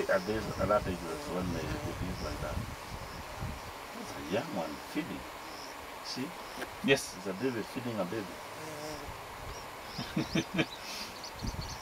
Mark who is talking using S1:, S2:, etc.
S1: at this at that age was when they behave like that. It's a young one feeding. See?
S2: Yes.
S1: It's a baby feeding a baby.